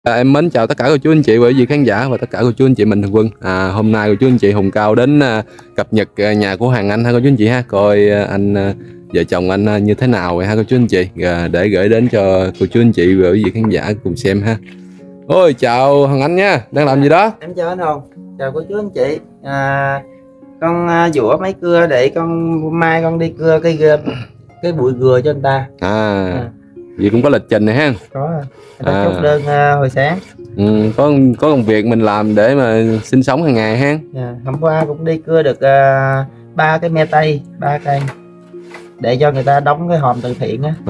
Em mến chào tất cả cô chú anh chị và quý vị khán giả và tất cả cô chú anh chị mình thường quân. Hôm nay cô chú anh chị Hùng Cao đến cập nhật nhà của Hoàng Anh ha cô chú anh chị ha, coi anh vợ chồng anh như thế nào vậy ha cô chú anh chị, để gửi đến cho cô chú anh chị và quý vị khán giả cùng xem ha. Ôi chào Hoàng Anh nha, đang làm gì đó? Em chào anh Hùng, chào cô chú anh chị. Con dũa mấy cưa để con mai con đi cưa cái bụi gừa cho anh ta. Vậy cũng có lịch trình này ha. Có, ta chốt đơn hồi sáng. Có công việc mình làm để mà sinh sống hàng ngày ha. Hôm qua cũng đi cưa được 3 cái me tây, 3 cây để cho người ta đóng cái hòm từ thiện á.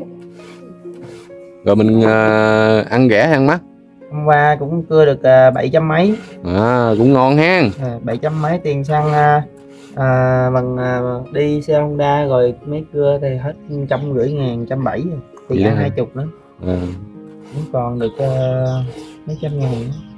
Rồi mình ăn rẻ hay ăn mắc? Hôm qua cũng cưa được 700 mấy. Cũng ngon ha. 700 mấy tiền xăng bằng đi xe Honda rồi mấy cưa thì hết 150.000, 170 thì ăn 20 nữa. Cũng còn được mấy trăm ngàn.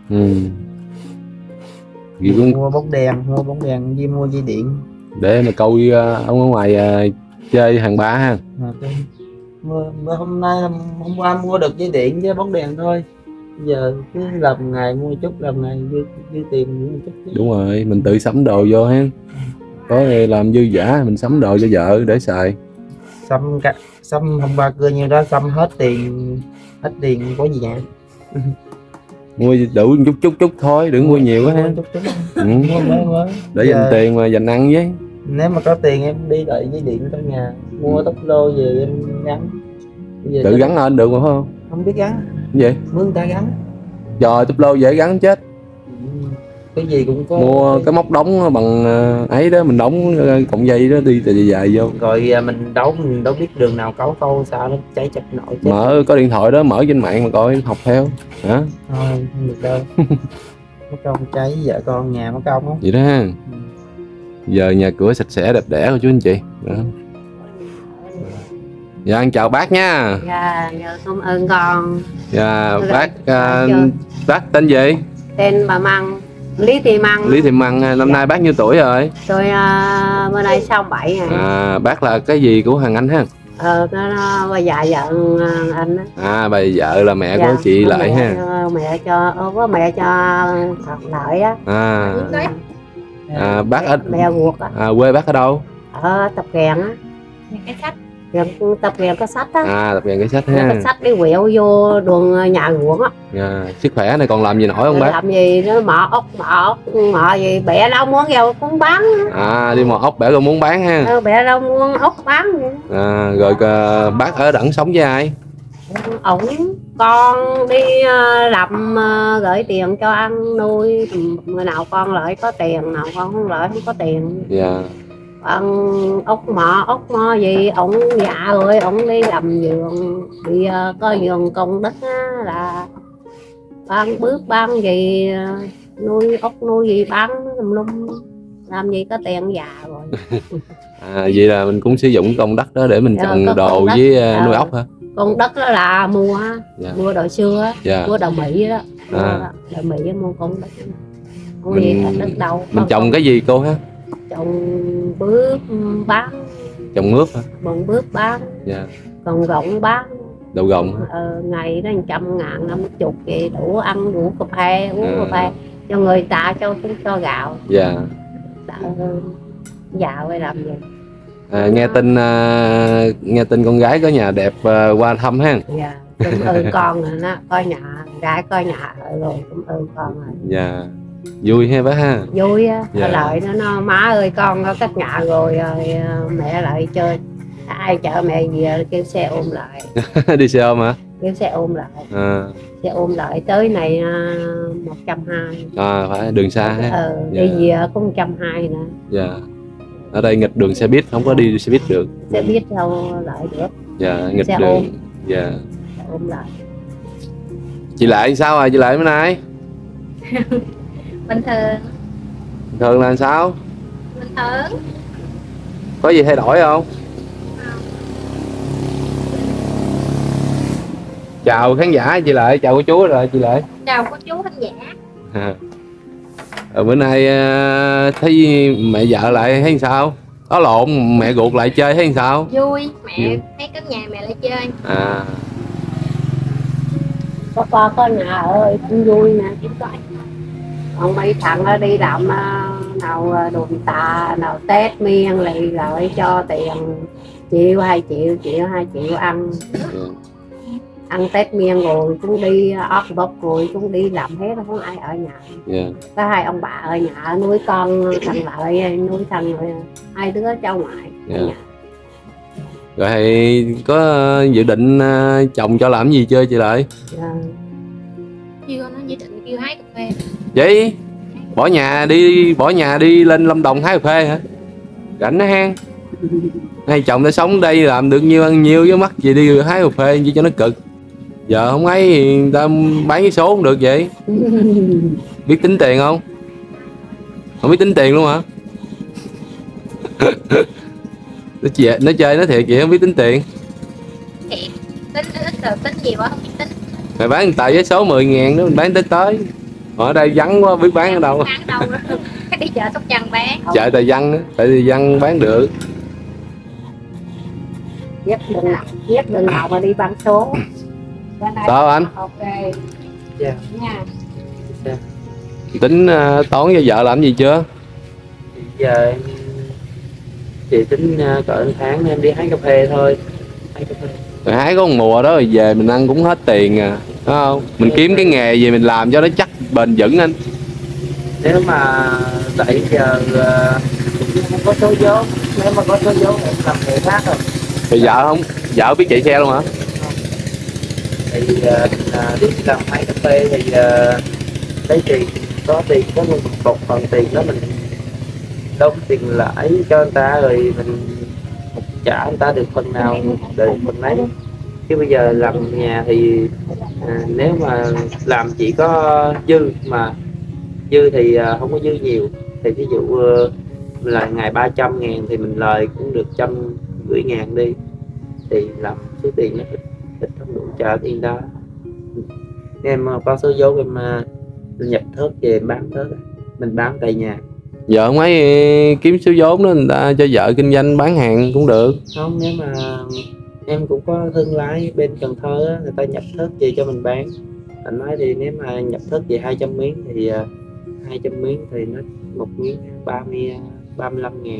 Mua bóng đèn với mua dây điện để mà câu ông ở ngoài chơi hàng bá ha. Hôm qua mua được dây điện với bóng đèn thôi, giờ cứ làm ngày mua chút, làm ngày dư tiền mua chút chứ. Đúng rồi, mình tự sắm đồ vô ha, có làm dư giả mình sắm đồ cho vợ để xài. Xăm hôm qua cưa nhiêu đó xăm hết tiền có gì nhỉ. Mua đủ chút thôi, đừng mua nhiều quá ha. Để dành tiền mà dành ăn với. Nếu mà có tiền em đi đợi dây điện trong nhà, mua tốc lô về em gắn. Tự gắn lên được mà phải không? Không biết gắn. Cái gì? Mướn người ta gắn. Trời, tốc lô dễ gắn chết. Cái gì cũng có. Mua cái móc đóng bằng ấy đó, mình đóng cọng dây đó đi từ dài vô. Rồi mình đâu biết đường nào câu sao nó cháy chập nổi chết. Mở có điện thoại đó, mở trên mạng mà coi học theo hả? Thôi không được đâu. Mất công cháy vợ con nhà mất công á. Vậy đó ha. Giờ nhà cửa sạch sẽ đẹp đẽ của chú anh chị đó. Dạ anh chào bác nha. Dạ cảm ơn con. Dạ bác tên gì? Tên bà Măng, Lý Thị Măng. Lý Thị Măng. Năm nay bác nhiêu tuổi rồi? Tôi bữa nay 67 rồi. Bác là cái gì của Hoàng Anh ha? Nó bà già vợ anh á. Bà vợ là mẹ của chị Lợi ha. Mẹ cho Thật Lợi á. Bác ở mẹ ruột á. Quê bác ở đâu? Ở Tập Kèn á. Cái sách Tập Kèn có sách á. Tập Kèn cái sách ha. Cái sách đi quẹo vô đường nhà ruộng á. Sức khỏe này còn làm gì nổi không bác? Làm gì nó mò ốc gì bẻ đâu muốn rau cũng bán. Đi mò ốc bẻ rau muốn bán ha. Bẻ rau muốn ốc bán. Rồi bác ở đẳng sống với ai? Ổng con đi làm gửi tiền cho ăn nuôi, người nào con lợi có tiền, nào con không lợi không có tiền. Ốc mò gì ổng già rồi, ổng đi làm vườn bị có vườn công đất á, là bán bước bán gì nuôi ốc nuôi gì bán tùm lum, làm gì có tiền già rồi. Vậy là mình cũng sử dụng công đất đó để mình trồng đồ với nuôi ốc hả? Con đất đó là mua đồ xưa mua đồ Mỹ đó, đồ Mỹ mua con đất. Không gì đất đâu. Mình trồng cái gì cô ha? Trồng bước bán. Trồng mướp hả? Trồng bước bán. Còn gọng bán. Đậu gọng hả? Ngày đó 100.000 50 vậy đủ ăn đủ cà phê, uống cà phê cho người ta, cho gạo. Già phải làm gì. Nghe tin con gái có nhà đẹp qua thăm ha. Cảm ơn con rồi đó, coi nhà gái coi nhà rồi, cảm ơn con rồi. Vui ha bác ha. Vui á. Lợi nó má ơi con có cất nhà rồi mẹ lại chơi, ai chở mẹ về kêu xe ôm lại. Đi xe ôm hả? Kêu xe ôm lại. Xe ôm lại tới này 120. Phải đường xa ha. Đi về có 120 nữa. Ở đây nghịch đường xe buýt, không có đi xe buýt được. Xe buýt đâu lại được. Nghịch xe đường ôm. Xe ôm lại. Chị Lại sao rồi chị Lại bữa nay? Bình thường. Bình thường là sao? Bình thường. Có gì thay đổi không? Chào khán giả chị Lại, chào cô chú rồi chị Lại. Chào cô chú khán giả. Bữa nay thấy mẹ vợ lại thấy sao? Có lộn, mẹ ruột lại chơi thấy sao? Vui, mẹ thấy có nhà mẹ lại chơi. có nhà ơi cũng vui nè. Còn mấy thằng nó đi làm nào đùm tà nào Tết miên lại cho tiền triệu 2 triệu, triệu 2 triệu ăn Tết miên rồi cũng đi ót bốc rồi cũng đi làm hết, không ai ở nhà. Có 2 ông bà ở nhà nuôi con thằng Lợi, nuôi thằng 2 đứa cháu ngoại ở nhà. Rồi có dự định chồng cho làm gì chơi chị Lợi? Chưa, nó dự định kêu hái cà phê. Vậy bỏ nhà đi lên Lâm Đồng hái cà phê hả? Rảnh nó hang. Hai chồng nó sống đây làm được nhiêu ăn nhiêu, với mắc gì đi hái cà phê chỉ cho nó cực. Giờ không ấy thì người ta bán cái số không được vậy. Biết tính tiền không? Không biết tính tiền luôn hả? Nó chơi nó thiệt vậy, không biết tính tiền. Thiệt, tính ít rồi tính gì quá không biết tính. Mày bán tại với số 10.000 đó mình bán tới. Ở đây vắng quá biết bán ở đâu. Bán đâu đó. Đi chợ Sóc Trăng bán. Chợ Tài Văn đó, tại Tài Văn bán được. Dép đừng nào mà đi bán số. Sao anh? Ok. Dạ. Nha. Dạ. Tính toán cho vợ làm gì chưa? Giờ em chị tính cỡ tháng em đi hái cà phê thôi. Hái cà phê. Rồi hái có một mùa đó rồi về mình ăn cũng hết tiền à, đúng không? Mình kiếm cái nghề gì mình làm cho nó chắc bền vững anh. Nếu mà tại giờ không có số vốn, nếu mà có số vốn em làm nghề khác rồi. Thì vợ biết chạy xe luôn hả? Thì đi làm hái cà phê thì lấy tiền, có một phần tiền đó mình đóng tiền lãi cho người ta rồi mình trả người ta được phần nào được phần đấy. Chứ bây giờ làm nhà thì nếu mà làm chỉ có dư thì không có dư nhiều, thì ví dụ là ngày 300.000 thì mình lời cũng được 150.000 đi, thì làm số tiền nó ít không đủ trả tiền đó. Em có số vốn em nhập thớt về em bán thớt, mình bán tại nhà. Vợ không ấy kiếm số vốn đó người ta cho vợ kinh doanh bán hàng cũng được. Không, nếu mà em cũng có thương lái bên Cần Thơ á, người ta nhập thớt về cho mình bán. Anh nói thì nếu mà nhập thớt về 200 miếng thì 200 miếng thì nó một miếng 35.000.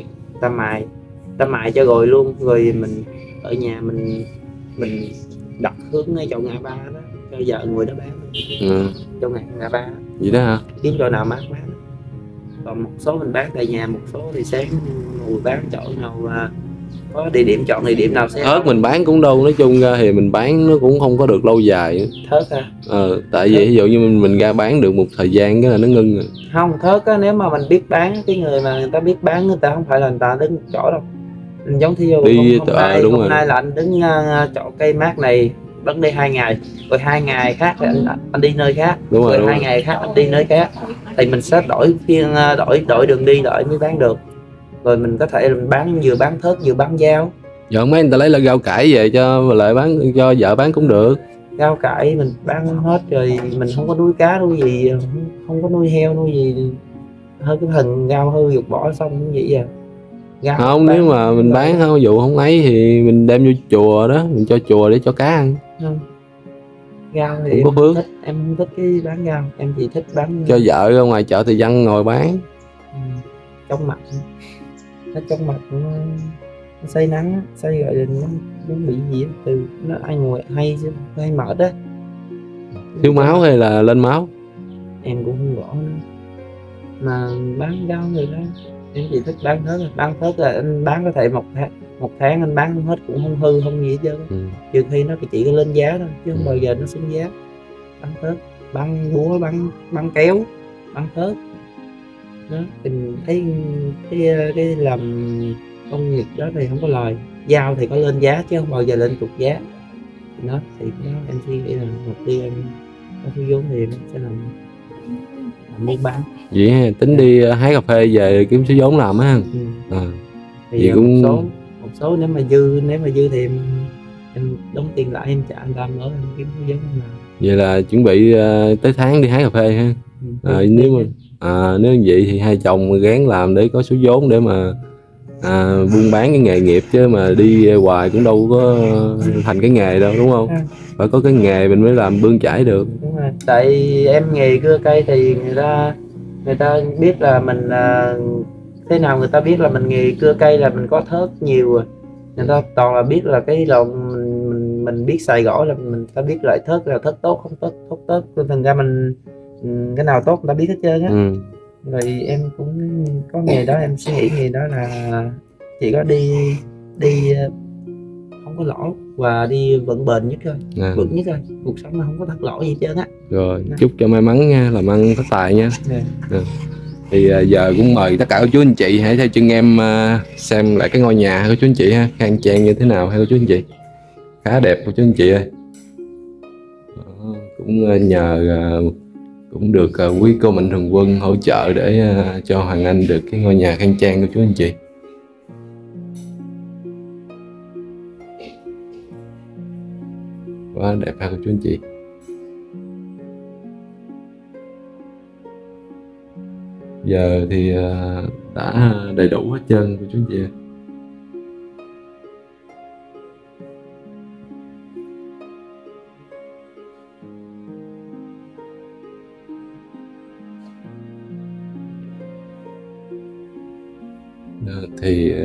Ta mài cho rồi luôn, rồi mình ở nhà mình đặt hướng ngay chỗ ngã ba đó cho vợ người đó bán. Chỗ ngã ba vậy đó hả? kiếm chỗ nào mát bán. Còn một số mình bán tại nhà, một số thì sáng ngồi bán chỗ nào có địa điểm, chọn địa điểm nào sẽ Ớt mình bán cũng đâu, nói chung ra thì mình bán nó cũng không có được lâu dài. Thớt à? Tại vì ví dụ như mình ra bán được một thời gian cái là nó ngưng rồi. Không, thớt á, nếu mà mình biết bán, cái người mà người ta biết bán người ta không phải là người ta đứng một chỗ đâu. Mình giống thí dụ đi hôm nay là anh đứng chỗ cây mát này vẫn đi 2 ngày, rồi 2 ngày khác thì anh đi nơi khác, rồi 2 ngày khác anh đi nơi khác, thì mình sẽ đổi đường đi đổi mới bán được. Rồi mình có thể mình vừa bán thớt vừa bán dao. Giờ mấy người ta lấy là rau cải về cho lại bán cho vợ bán cũng được. Rau cải mình bán hết rồi, mình không có nuôi cá nuôi gì, không có nuôi heo nuôi gì, hơi cái phần rau hư dục bỏ xong cũng vậy à. Rau Không, nếu mà mình bán không dụ không ấy thì mình đem vô chùa đó, mình cho chùa để cho cá ăn. Rau thì cũng có phước. Em không thích cái bán rau, em chỉ thích bán cho vợ ra ngoài chợ Tài Văn ngồi bán. Trong mặt nó trong mặt nó say nắng, say gọi là nó bị gì từ nó ai ngồi hay mệt á, thiếu máu hay là lên máu em cũng không rõ nữa. Mà bán rau người đó em chỉ thích bán thớt là anh bán có thể một tháng anh bán không hết cũng không hư không gì hết trơn. Trừ khi nó chỉ có lên giá thôi chứ không bao giờ nó xuống giá. Bán thớt, bán búa, bán kéo, bán thớt đó, thì mình thấy cái làm công nghiệp đó thì không có lời. Dao thì có lên giá chứ không bao giờ lên tụt giá. Đó thì đó, em suy nghĩ là một đi em có số vốn thì em sẽ làm buôn bán. Vậy ha, tính đi hái cà phê về kiếm số vốn làm á. Thì cũng một số nếu mà dư thì em đóng tiền lại em trả anh ta mới em kiếm số vốn em làm. Vậy là chuẩn bị tới tháng đi hái cà phê ha. Nếu như vậy thì hai chồng gán làm để có số vốn để mà buôn bán cái nghề nghiệp chứ mà đi hoài cũng đâu có thành cái nghề đâu, đúng không? Phải có cái nghề mình mới làm bươn chải được. Đúng rồi. Tại em nghề cưa cây thì người ta biết là mình là thế nào, người ta biết là mình nghề cưa cây là mình có thớt nhiều rồi, người ta toàn là biết là cái lồng mình biết xài gỏi là mình ta biết loại thớt là thớt tốt không tốt, thành ra mình cái nào tốt người ta biết hết trơn á. Rồi em cũng có nghề đó, em suy nghĩ nghề đó là chỉ có đi không có lỗ và đi vẫn bền nhất thôi, vững nhất thôi, cuộc sống nó không có thất lỗ gì hết trơn á. Rồi chúc cho may mắn nha, làm ăn phát tài nha. Thì giờ cũng mời tất cả các chú anh chị hãy theo chân em xem lại cái ngôi nhà của chú anh chị ha, khang trang như thế nào hay cô chú anh chị, khá đẹp của chú anh chị ơi. Cũng nhờ cũng được quý cô Mạnh Thường Quân hỗ trợ để cho Hoàng Anh được cái ngôi nhà khang trang của chú anh chị. Quá đẹp ha cô chú anh chị. Giờ thì đã đầy đủ hết trơn của chú anh chị. Thì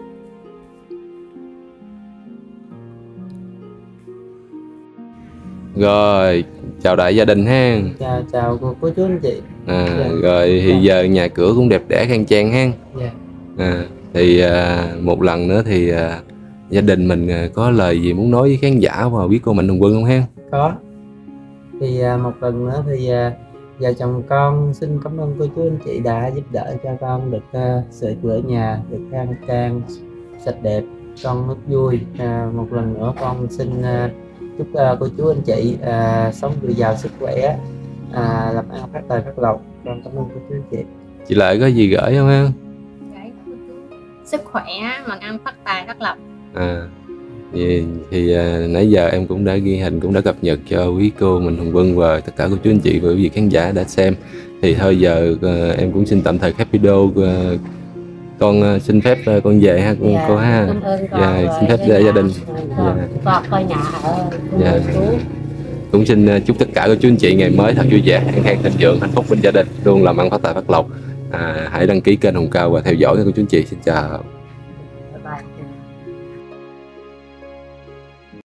rồi chào đại gia đình ha. Chào cô chú anh chị. Rồi thì giờ nhà cửa cũng đẹp đẽ khang trang ha. Thì một lần nữa thì gia đình mình có lời gì muốn nói với khán giả và quý cô Mạnh Thường Quân không ha? Có. Thì một lần nữa thì vợ chồng con xin cảm ơn cô chú anh chị đã giúp đỡ cho con được sửa chữa nhà được khang trang sạch đẹp, con rất vui. Một lần nữa con xin chúc cô chú anh chị sống dồi dào sức khỏe, làm ăn phát tài phát lộc. Con cảm ơn cô chú anh chị. Chị Lợi có gì gửi không ha? Gửi cô chú sức khỏe, làm ăn phát tài phát lộc. Thì nãy giờ em cũng đã ghi hình, cũng đã cập nhật cho quý cô Mạnh Thường Quân và tất cả cô chú anh chị và quý vị khán giả đã xem. Thì thôi giờ em cũng xin tạm thời khép video. Con xin phép con về ha cô ha. Xin phép ra gia đình. Con coi nhà ở chú. Cũng xin chúc tất cả cô chú anh chị ngày mới thật vui vẻ, an khang thịnh vượng, hạnh phúc bên gia đình, luôn làm ăn phát tài phát lộc. Hãy đăng ký kênh Hùng Cao và theo dõi các cô chú anh chị. Xin chào.